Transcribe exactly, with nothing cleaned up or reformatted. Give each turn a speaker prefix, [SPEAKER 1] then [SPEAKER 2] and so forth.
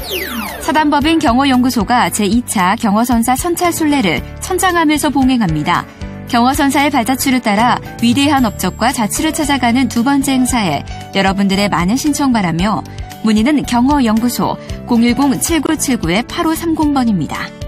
[SPEAKER 1] 사단법인 경어연구소가 제이 차 경어선사 선찰순례를 천장함에서 봉행합니다. 경어선사의 발자취를 따라 위대한 업적과 자취를 찾아가는 두 번째 행사에 여러분들의 많은 신청 바라며 문의는 경어연구소 공일공 칠구칠구 팔오삼공 번입니다.